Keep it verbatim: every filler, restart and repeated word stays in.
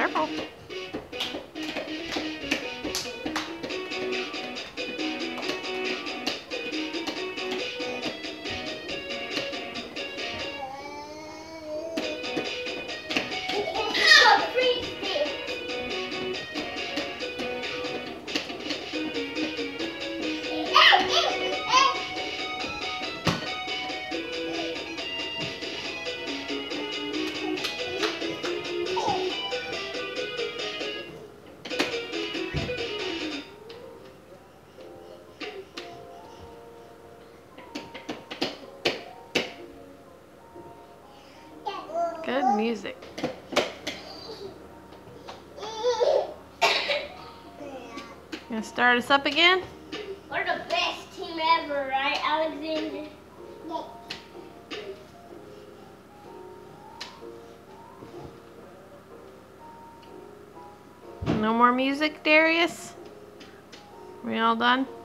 Careful. Good music. Gonna start us up again? We're the best team ever, right, Alexander? No more music, Darius? We all done?